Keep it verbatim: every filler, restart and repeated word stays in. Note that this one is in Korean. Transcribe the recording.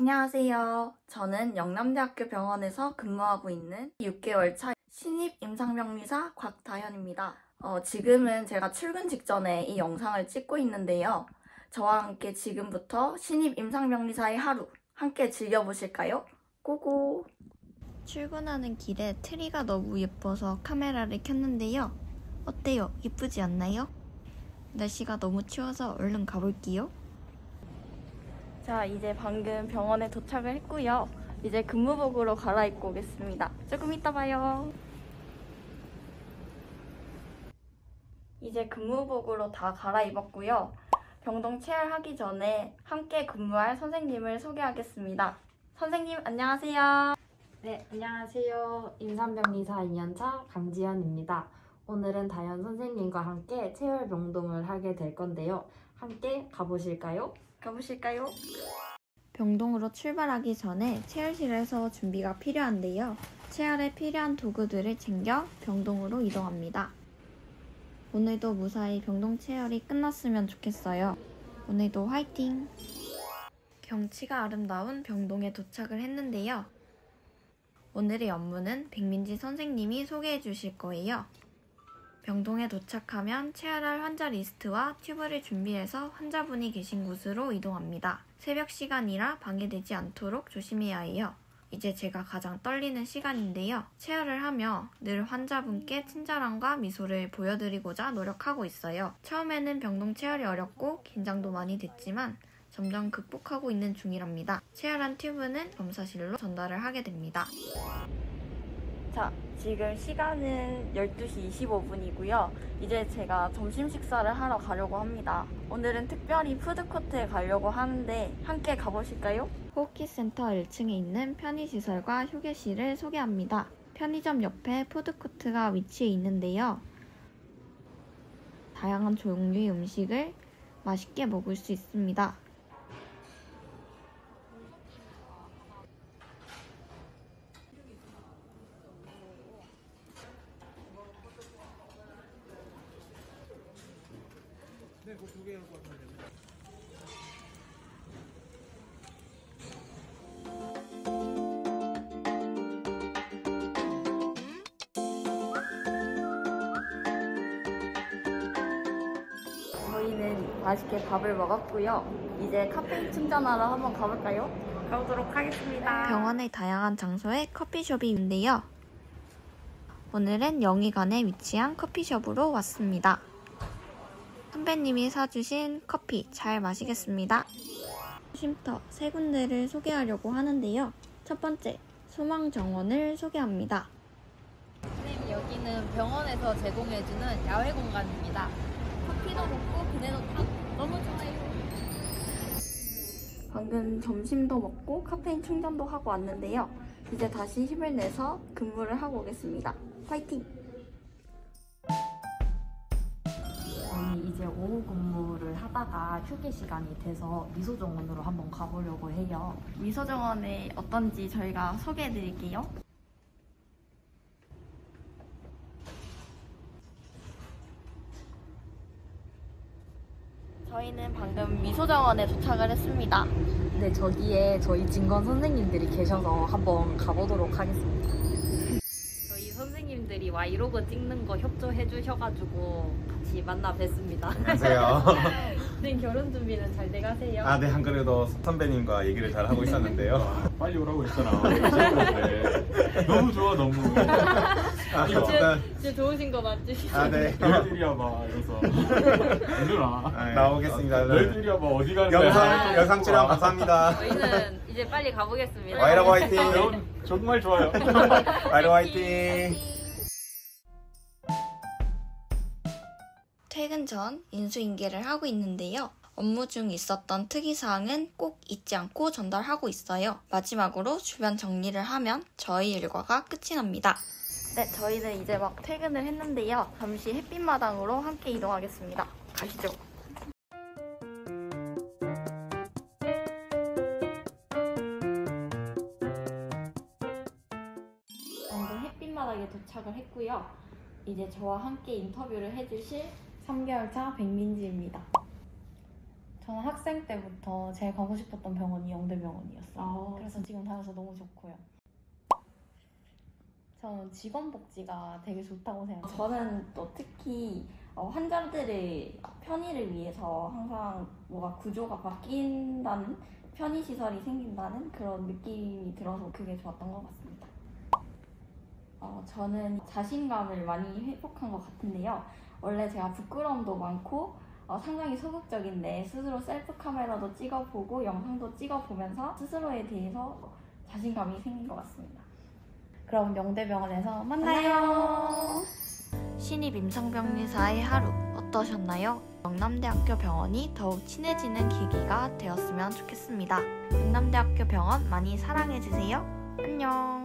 안녕하세요. 저는 영남대학교 병원에서 근무하고 있는 육 개월 차 신입 임상병리사 곽다현입니다. 어, 지금은 제가 출근 직전에 이 영상을 찍고 있는데요. 저와 함께 지금부터 신입 임상병리사의 하루 함께 즐겨보실까요? 고고! 출근하는 길에 트리가 너무 예뻐서 카메라를 켰는데요. 어때요? 예쁘지 않나요? 날씨가 너무 추워서 얼른 가볼게요. 자, 이제 방금 병원에 도착을 했고요. 이제 근무복으로 갈아입고 오겠습니다. 조금 이따 봐요. 이제 근무복으로 다 갈아입었고요. 병동 체열하기 전에 함께 근무할 선생님을 소개하겠습니다. 선생님, 안녕하세요. 네, 안녕하세요. 임상병리사 이 년차 강지연입니다. 오늘은 다현 선생님과 함께 체열 병동을 하게 될 건데요. 함께 가보실까요? 가보실까요? 병동으로 출발하기 전에 체열실에서 준비가 필요한데요. 체열에 필요한 도구들을 챙겨 병동으로 이동합니다. 오늘도 무사히 병동 체열이 끝났으면 좋겠어요. 오늘도 화이팅! 경치가 아름다운 병동에 도착을 했는데요. 오늘의 업무는 백민지 선생님이 소개해 주실 거예요. 병동에 도착하면 체열할 환자 리스트와 튜브를 준비해서 환자분이 계신 곳으로 이동합니다. 새벽 시간이라 방해되지 않도록 조심해야 해요. 이제 제가 가장 떨리는 시간인데요. 체열을 하며 늘 환자분께 친절함과 미소를 보여드리고자 노력하고 있어요. 처음에는 병동 체열이 어렵고 긴장도 많이 됐지만 점점 극복하고 있는 중이랍니다. 체열한 튜브는 검사실로 전달을 하게 됩니다. 자, 지금 시간은 열두 시 이십오 분이고요. 이제 제가 점심 식사를 하러 가려고 합니다. 오늘은 특별히 푸드코트에 가려고 하는데 함께 가보실까요? 호흡기센터 일 층에 있는 편의시설과 휴게실을 소개합니다. 편의점 옆에 푸드코트가 위치해 있는데요. 다양한 종류의 음식을 맛있게 먹을 수 있습니다. 네, 그 두 개 갖고 왔어야 됩니다. 저희는 맛있게 밥을 먹었고요. 이제 카페인 충전하러 한번 가볼까요? 가보도록 하겠습니다. 병원의 다양한 장소에 커피숍이 있는데요. 오늘은 영희관에 위치한 커피숍으로 왔습니다. 선배님이 사주신 커피 잘 마시겠습니다. 쉼터 세 군데를 소개하려고 하는데요. 첫 번째, 소망정원을 소개합니다. 선생님, 여기는 병원에서 제공해주는 야외 공간입니다. 커피도 먹고 그네도 타고 너무 좋아요. 방금 점심도 먹고 카페인 충전도 하고 왔는데요. 이제 다시 힘을 내서 근무를 하고 오겠습니다. 화이팅! 저희 이제 오후 근무를 하다가 휴게 시간이 돼서 미소정원으로 한번 가보려고 해요. 미소정원에 어떤지 저희가 소개해드릴게요. 저희는 방금 미소정원에 도착을 했습니다. 네, 저기에 저희 진건 선생님들이 계셔서 한번 가보도록 하겠습니다. 저희 선생님들이 와이로그 찍는 거 협조해 주셔가지고 같이 만나 뵀습니다. 안녕하세요. 선생님, 결혼 준비는 잘 돼가세요? 아, 네, 한 그래도 선배님과 얘기를 잘 하고 있었는데요. 빨리 오라고 했잖아. 너무 좋아, 너무. 아, 진짜, 일단, 진짜 좋으신 거 맞지? 아, 네. 너희들이야 봐, 이러서. 누나. 아, 나오겠습니다. 너희들이야 봐, 어디 가는 거야? 영상, 영상 출연 감사합니다. 저희는 이제 빨리 가보겠습니다. 와이라고 화이팅! 여러분, 정말 좋아요. 와이라고 화이팅! 퇴근 전 인수인계를 하고 있는데요. 업무 중 있었던 특이사항은 꼭 잊지 않고 전달하고 있어요. 마지막으로 주변 정리를 하면 저희 일과가 끝이 납니다. 네, 저희는 이제 막 퇴근을 했는데요. 잠시 햇빛마당으로 함께 이동하겠습니다. 가시죠. 방금 햇빛마당에 도착을 했고요. 이제 저와 함께 인터뷰를 해주실 삼 개월 차 백민지입니다. 저는 학생 때부터 제일 가고 싶었던 병원이 영대병원이었어요. 아, 그래서 지금 다녀서 너무 좋고요. 저는 직원복지가 되게 좋다고 생각해요. 저는 또 특히 어, 환자들의 편의를 위해서 항상 뭐가 구조가 바뀐다는, 편의시설이 생긴다는 그런 느낌이 들어서 그게 좋았던 것 같습니다. 어, 저는 자신감을 많이 회복한 것 같은데요. 원래 제가 부끄러움도 많고 어, 상당히 소극적인데 스스로 셀프 카메라도 찍어보고 영상도 찍어보면서 스스로에 대해서 자신감이 생긴 것 같습니다. 그럼 영대병원에서 만나요. 신입 임상병리사의 하루 어떠셨나요? 영남대학교 병원이 더욱 친해지는 계기가 되었으면 좋겠습니다. 영남대학교 병원 많이 사랑해주세요. 안녕.